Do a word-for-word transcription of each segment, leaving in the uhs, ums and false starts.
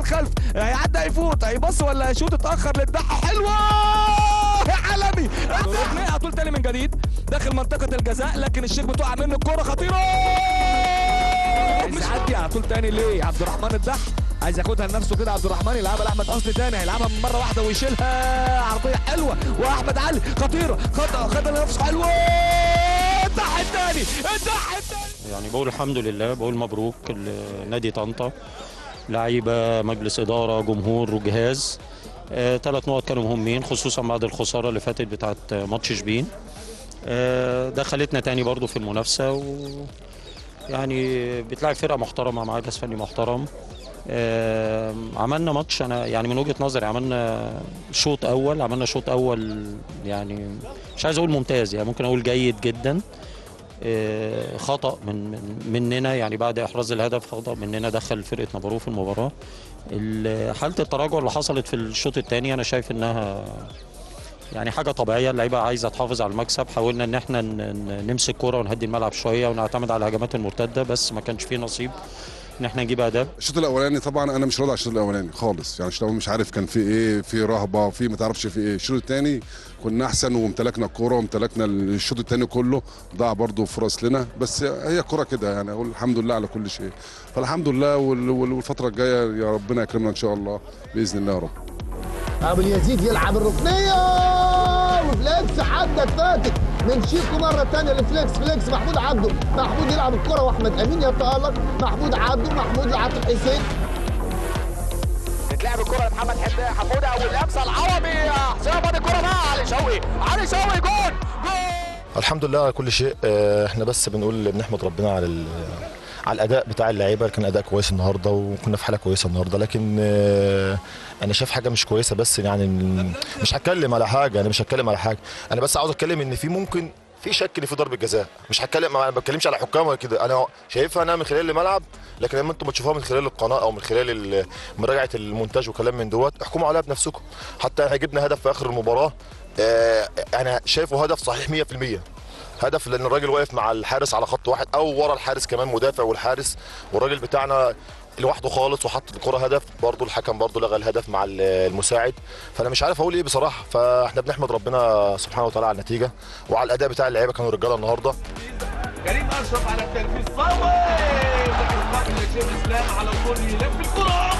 الخلف، هيعدي هيفوت هيبص ولا هيشوط، اتاخر للدحه حلوه يا عالمي. على طول تاني من جديد داخل منطقه الجزاء، لكن الشيخ بتقع منه الكوره خطيره، مش عدي على طول تاني ليه عبد الرحمن الدح عايز ياخدها لنفسه كده، عبد الرحمن يلعبها لاحمد حسني تاني، هيلعبها من مره واحده ويشيلها عرضيه حلوه، واحمد علي خطيره خدها خدها لنفسه حلوه، الدح التاني الدح التاني. يعني بقول الحمد لله، بقول مبروك لنادي طنطا، لعيبه، مجلس اداره، جمهور وجهاز. آه، ثلاث نقط كانوا مهمين خصوصا بعد الخساره اللي فاتت بتاعت ماتش شبين. آه، دخلتنا تاني برضو في المنافسه، و يعني بتلعب فرقه محترمه مع جهاز فني محترم. آه، عملنا ماتش، انا يعني من وجهه نظري عملنا شوط اول، عملنا شوط اول يعني مش عايز اقول ممتاز، يعني ممكن اقول جيد جدا. آه، خطا من من مننا، يعني بعد احراز الهدف خطا مننا دخل فرقه نابورو في المباراه. حاله التراجع اللي حصلت في الشوط الثاني انا شايف انها يعني حاجه طبيعيه، اللعيبه عايزه تحافظ على المكسب. حاولنا ان احنا نمسك كوره ونهدي الملعب شويه ونعتمد على الهجمات المرتده، بس ما كانش فيه نصيب ان احنا نجيب اهداف. الشوط الاولاني طبعا انا مش راضي على الشوط الاولاني خالص، يعني الشوط مش عارف كان في ايه، في رهبه، في ما تعرفش في ايه. الشوط الثاني كنا احسن وامتلكنا الكوره وامتلكنا الشوط الثاني كله، ضاع برده فرص لنا، بس هي كوره كده يعني. اقول الحمد لله على كل شيء، فالحمد لله. والفتره الجايه يا ربنا يكرمنا ان شاء الله باذن الله يا رب. ابو اليزيد يلعب الركنيه وفليكس عدت فاتت من شيكو مره ثانيه لفليكس، فليكس محمود عبده، محمود يلعب الكره واحمد امين يتالق، محمود عبده، محمود لعبد الحسين، تتلعب الكره لمحمد حموده واللمسه العربي، حسام ادي الكره بقى علي شوقي، علي شوقي جول جول. الحمد لله على كل شيء. احنا بس بنقول بنحمد ربنا على على الاداء بتاع اللعيبه، كان اداء كويس النهارده وكنا في حاله كويسه النهارده، لكن انا شايف حاجه مش كويسه. بس يعني مش هتكلم على حاجه، انا مش هتكلم على حاجه، انا بس عاوز اتكلم ان في ممكن في شك ان في ضربه جزاء. مش هتكلم، ما بتكلمش على حكام ولا كده، انا شايفها انا من خلال الملعب، لكن لما انتم بتشوفوها من خلال القناه او من خلال مراجعه المونتاج وكلام من دوت احكموا عليها بنفسكم. حتى احنا جبنا هدف في اخر المباراه، انا شايفه هدف صحيح مية في المية، هدف لان الراجل واقف مع الحارس على خط واحد او ورا الحارس كمان، مدافع والحارس، والراجل بتاعنا لوحده خالص وحط الكره هدف. برضه الحكم برضه لغى الهدف مع المساعد، فانا مش عارف اقول ايه بصراحه. فاحنا بنحمد ربنا سبحانه وتعالى على النتيجه وعلى الاداء بتاع اللعيبه، كانوا رجاله النهارده. كريم اشرف على التنفيذ صوي، شيخ الاسلام على الكل يلف الكره.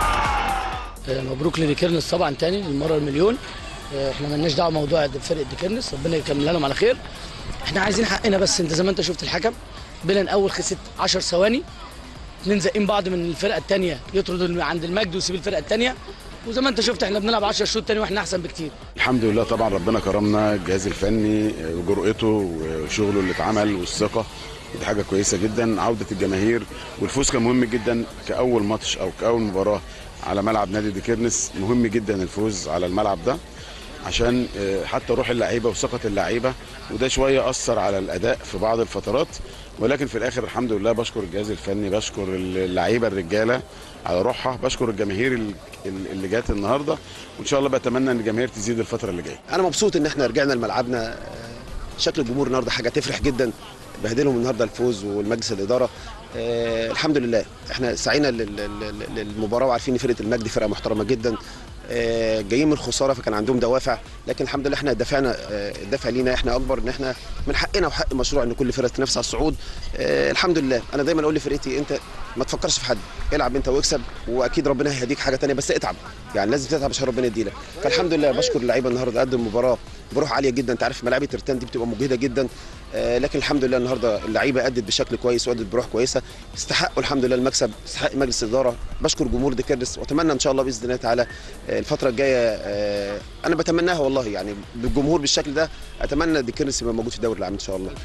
مبروك لديكيرنس طبعا تاني المره المليون. احنا مالناش دعوه بموضوع فرقه ديكيرنس، ربنا يكملها لهم على خير. احنا عايزين حقنا بس. انت زي ما انت شفت الحكم بيلن اول خسر عشر ثواني، اتنين زقين بعض من الفرقه الثانيه يطرد عند المجد ويسيب الفرقه الثانيه، وزي ما انت شفت احنا بنلعب عشرة شوط تاني واحنا احسن بكتير. الحمد لله طبعا ربنا كرمنا، الجهاز الفني وجرأته وشغله اللي اتعمل والثقه، ودي حاجه كويسه جدا. عوده الجماهير والفوز كان مهم جدا كاول ماتش او كاول مباراه على ملعب نادي ديكيرنس، مهم جدا الفوز على الملعب ده عشان حتى روح اللعيبه وثقه اللعيبه، وده شويه اثر على الاداء في بعض الفترات، ولكن في الاخر الحمد لله. بشكر الجهاز الفني، بشكر اللعيبه الرجاله على روحها، بشكر الجماهير اللي جات النهارده، وان شاء الله بتمنى ان الجماهير تزيد الفتره اللي جايه. انا مبسوط ان احنا رجعنا لملعبنا. شكل الجمهور النهارده حاجه تفرح جدا، بهدلهم النهارده الفوز والمجلس الاداره. آه الحمد لله احنا سعينا للمباراه، وعارفين ان فرقه المجد فرقه محترمه جدا، آه جايين من الخساره فكان عندهم دوافع، لكن الحمد لله احنا دافعنا، آه الدافع لينا احنا اكبر، ان احنا من حقنا وحق المشروع ان كل فرقه تنافس على الصعود. آه الحمد لله. انا دايما اقول لفرقتي انت ما تفكرش في حد، العب انت واكسب، واكيد ربنا هيهديك حاجه ثانيه، بس اتعب، يعني لازم تتعب عشان ربنا يديلك. فالحمد لله بشكر اللعيبه النهارده قدم مباراه بروح عاليه جدا. انت عارف ملاعب ترتان دي بتبقى مجهده جدا، آه لكن الحمد لله النهارده اللعيبه ادت بشكل كويس وادت بروح كويسه، استحقوا الحمد لله المكسب، استحق مجلس الاداره. بشكر جمهور ديكيرنس، واتمنى ان شاء الله باذن الله تعالى آه الفتره الجايه، آه انا بتمناها والله، يعني بالجمهور بالشكل ده اتمنى ديكيرنس يبقى موجود في الدوري العام ان شاء الله.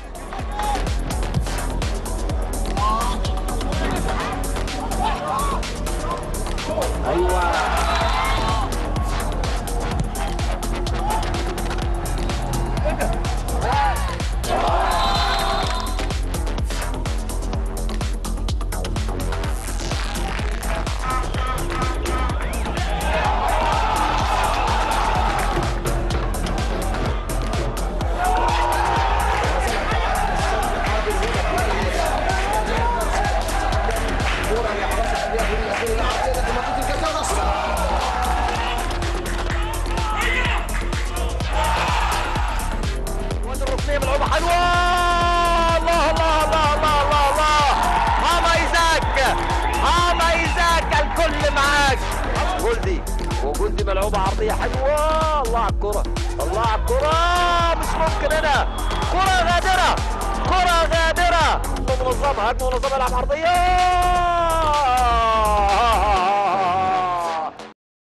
ايوه حلوه. الله الله الله الله الله الله. هاما ايزاك، هاما ايزاك الكل معاك. جولدي وجولدي ملعوبه عرضيه حلوه. الله على الكره، الله على الكره، مش ممكن هنا. كره غادره، كره غادره. منظمه، هجمه منظمه، يلعب عرضيه.